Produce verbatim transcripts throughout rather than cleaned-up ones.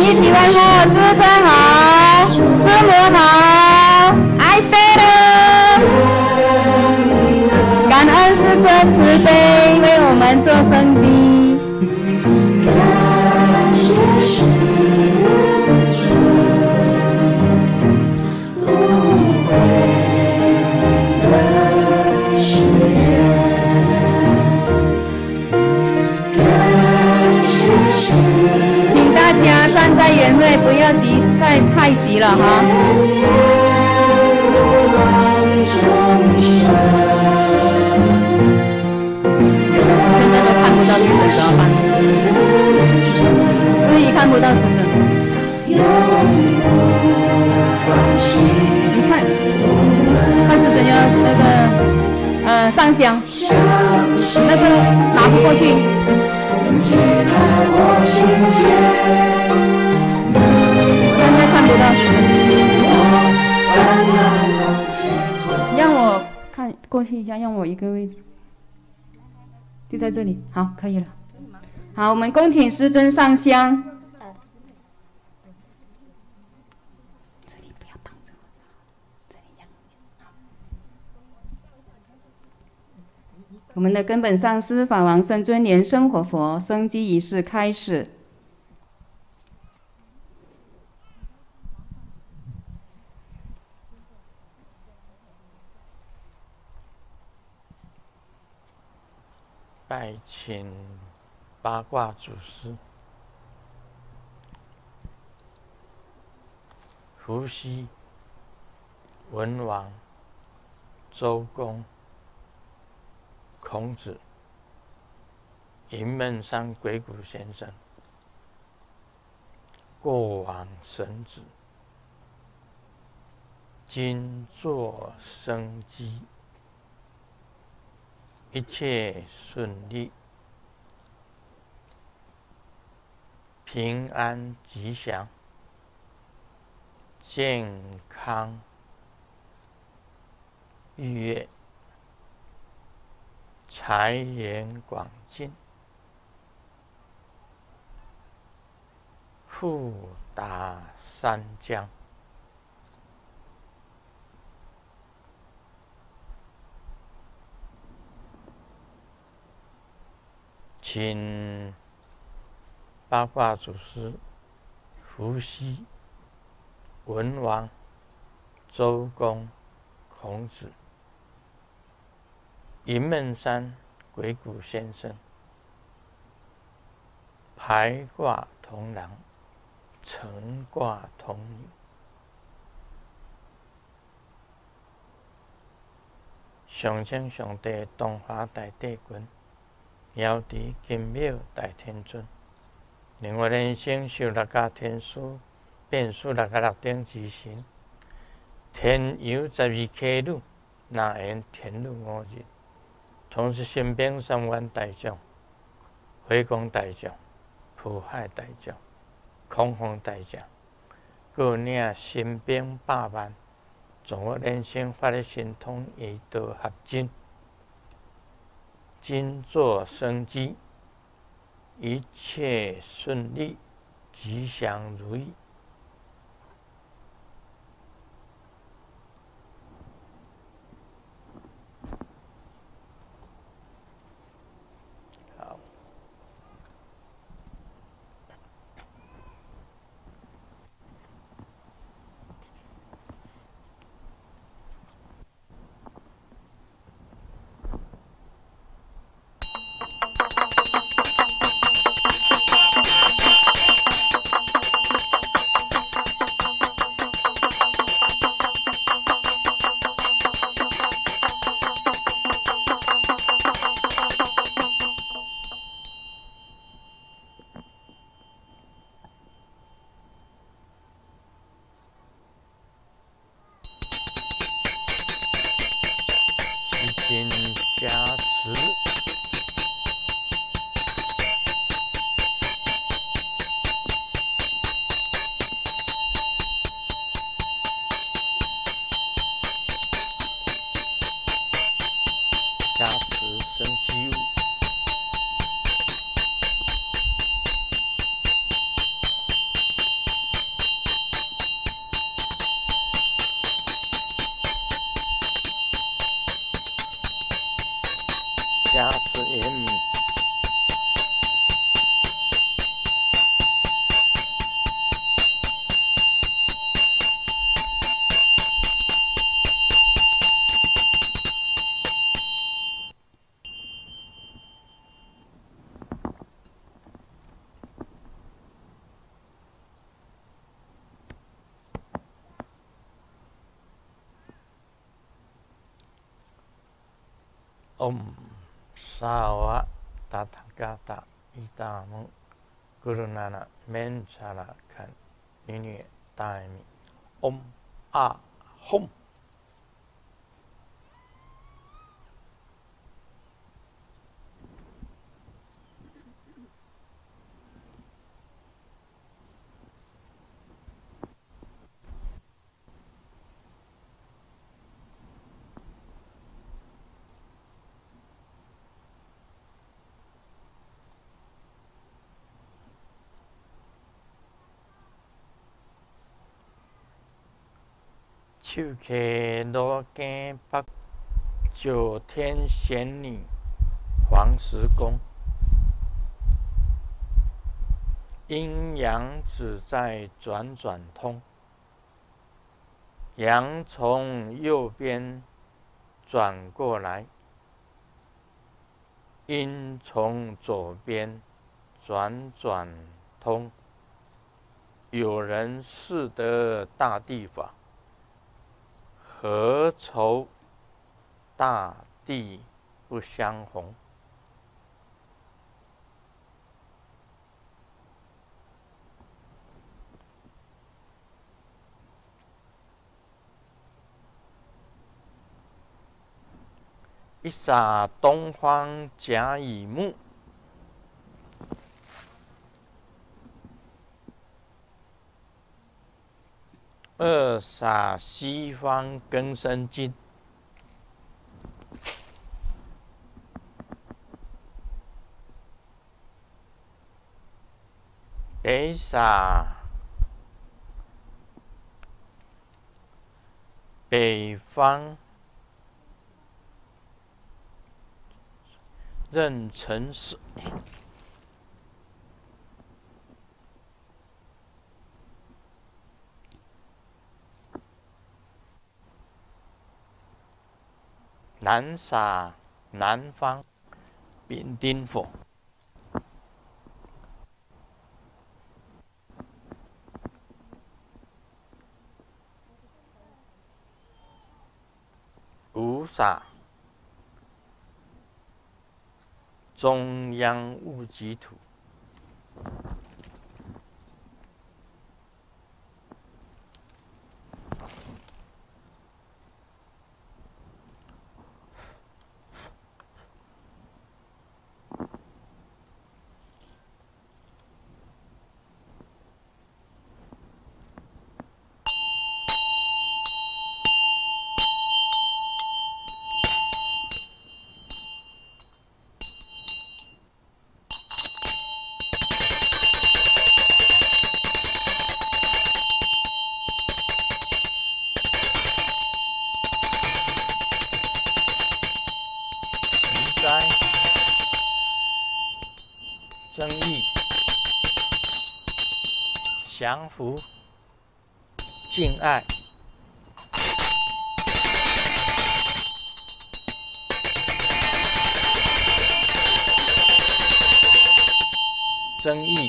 一起问候师尊好，师母好 ，I stay 了。感恩师尊慈悲，为我们做生机。站在原位，不要急，太太急了哈。现在都看不到时针怎么办？司仪看不到时针。你看，看时针要那个呃上香，那个拿不过去。现在看不到时针，让我看过去一下，让我一个位置，就在这里，好，可以了。好，我们恭请师尊上香。这里不要挡着我，这里让一下。我们的根本上师法王圣尊莲生活佛生机仪式开始。 拜请八卦祖师伏羲、文王、周公、孔子、云门山鬼谷先生、过往神子，今作生机，一切顺利，平安吉祥，健康愉悦，财源广进，富达三江。请八卦祖师伏羲、文王、周公、孔子、云门山鬼谷先生、排卦同郎、成卦同女，上清上帝东华大帝君，遥知金庙大天尊，令我人生受六甲天书，变数六甲六顶之神，天游十二溪女，那言天女五日，同时身边三万大将，回光大将，普海大将，空风大将，各领身边百万，从我人生发的神通一道合真。今作生机，一切顺利，吉祥如意。好， 加持言明。Om Sawa Tathagata Itamu Gurunana Menchara Kan Nini Taimi Om A Hum。手揢罗根北九天玄女黄石公，阴阳只在转转通，阳从右边转过来，阴从左边转转通。有人识得大地法，何愁大地不相逢？一洒东方甲乙木，二洒西方庚申金，北洒北方壬辰水，南洒南方丙丁火，五洒中央戊己土，争议、降服、敬爱、争议、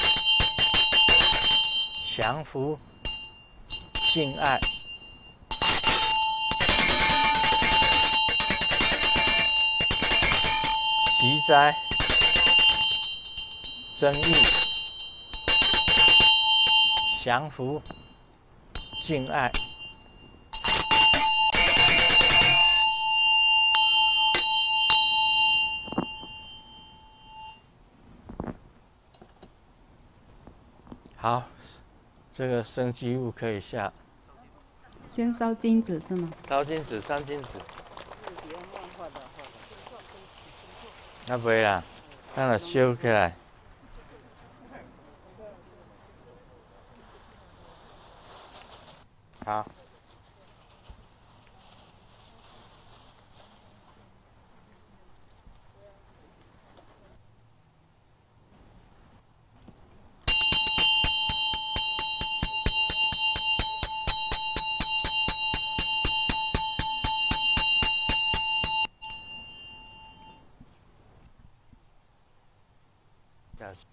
降服、敬爱、习灾。争议、降服、敬爱。好，这个生机物可以下。 先烧金子是吗？ 烧金子，烧金子。那不会啦，让它烧起来。好。 小心。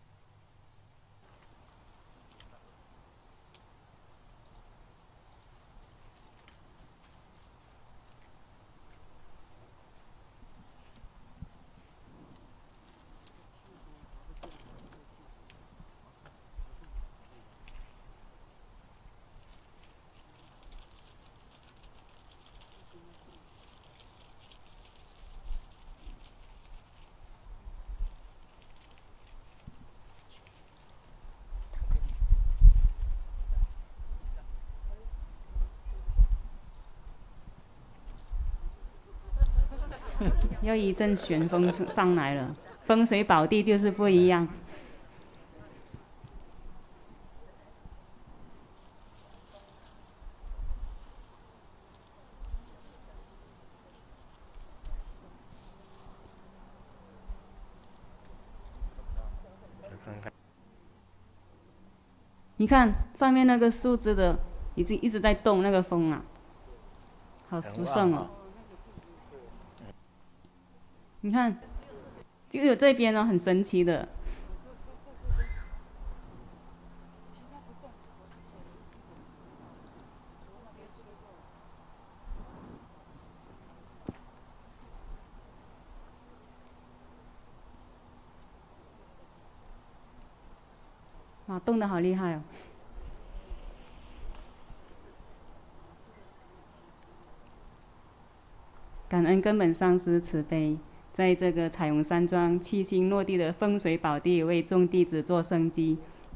又一阵旋风上来了，风水宝地就是不一样。你看上面那个树枝的，已经一直在动，那个风啊，好殊胜哦。你看，就有这边哦，很神奇的。哇，动得好厉害哦！感恩根本上师慈悲。在这个彩虹山庄七星落地的风水宝地，为众弟子做生机。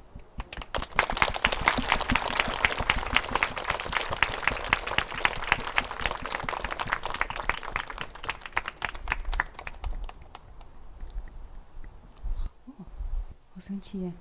好神奇耶！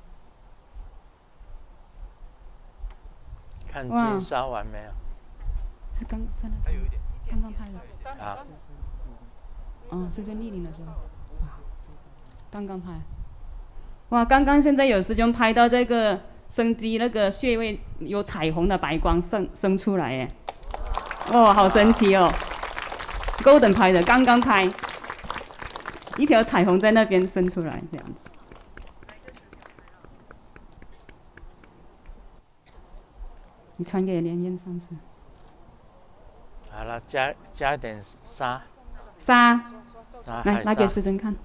看金沙完没有？ 是刚在那边，刚刚拍的。 啊。 嗯，师尊莅临的时候，刚刚拍。哇，刚刚现在有师兄拍到这个生机那个穴位有彩虹的白光生生出来耶！哦，好神奇哦 ！Golden 拍的，刚刚拍，一条彩虹在那边生出来，这样子。你传给莲莲上师。 好了，加加点沙。 沙，来拿给师尊看。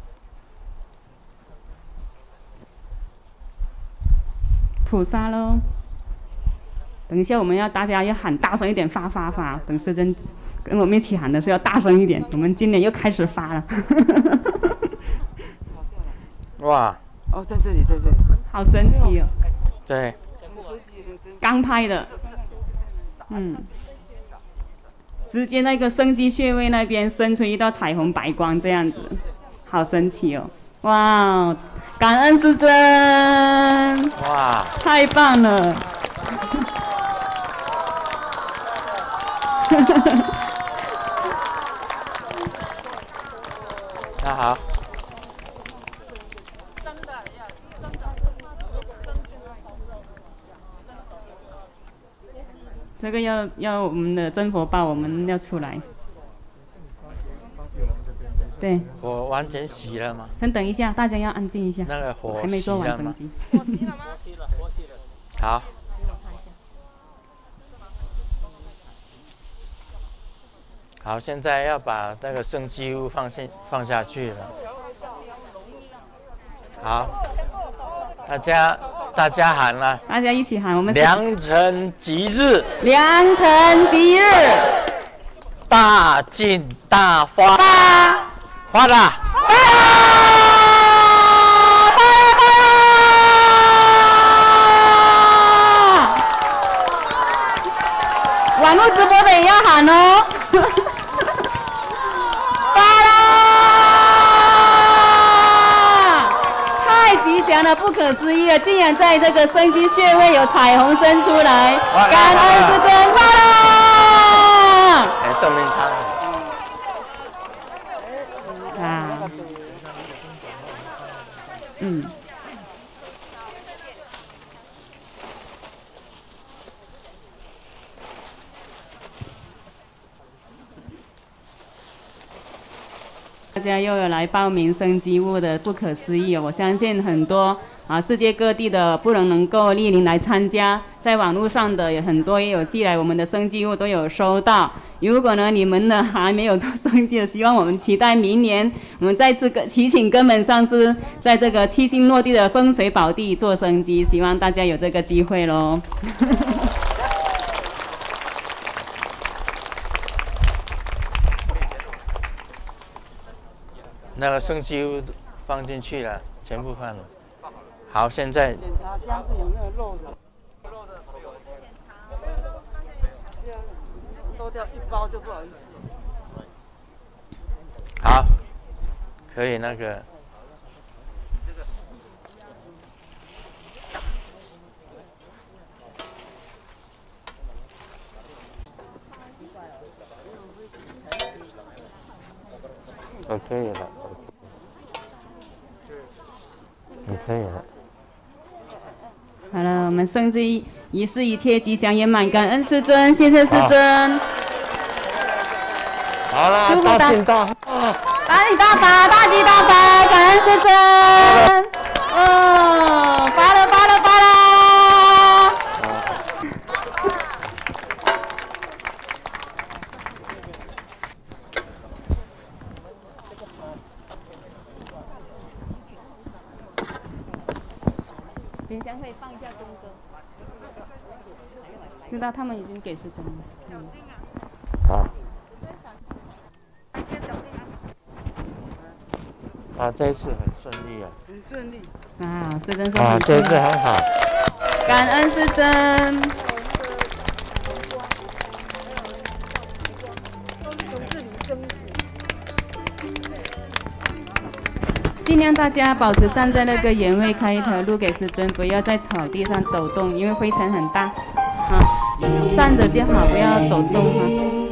普沙喽。等一下我们要大家要喊大声一点，发发发。等师尊跟我们一起喊的时候要大声一点。我们今年又开始发了。 哇！ 哦，在这里，在这里。 好神奇哦。 对。 刚拍的。嗯。直接那个生机穴位那边生出一道彩虹白光，这样子，好神奇哦！哇，感恩师尊！ 哇， 太棒了！ 那好。 这个要要我们的真佛报，我们要出来。对。 火完全熄了吗？ 先等一下，大家要安静一下。 那个火还没做完升级。 好。好，现在要把那个生机物放下放下去了。好，大家。大家喊了， 大家一起喊，我们良辰吉日， 良辰吉日， 大进大发， 发发了， 发网络直播的也要喊哦，发吉祥的不可思议了，竟然在这个生机穴位有彩虹生出来，感恩师尊发了！ 哎，证明他啊，嗯，大家要。 又有来报名生机物的，不可思议哦！我相信很多啊世界各地的不能能够莅临来参加，在网络上的也很多也有寄来我们的生机物都有收到。如果呢你们呢还没有做生机的，希望我们期待明年我们再次祈请根本上师在这个七星落地的风水宝地做生机，希望大家有这个机会咯。 那个生机物放进去了，全部放了。好，现在检查箱子有没有漏的，漏掉一包就不好意思。 好，可以那个。都可以了，你可以了。 好了，我们生机仪式一切吉祥圆满，感恩师尊，谢谢师尊。 好了， 祝福大大吉大大吉大发，大吉大发，感恩师尊。哦，发了发了发了。冰箱可以放一下钟歌，知道他们已经给时针了。嗯。 好。啊，这一次很顺利啊。 很顺利。 啊，师尊说啊，这一次很好。 感恩师尊。尽量大家保持站在那个原位，开一条路给师尊，不要在草地上走动，因为灰尘很大。啊，站着就好，不要走动哈。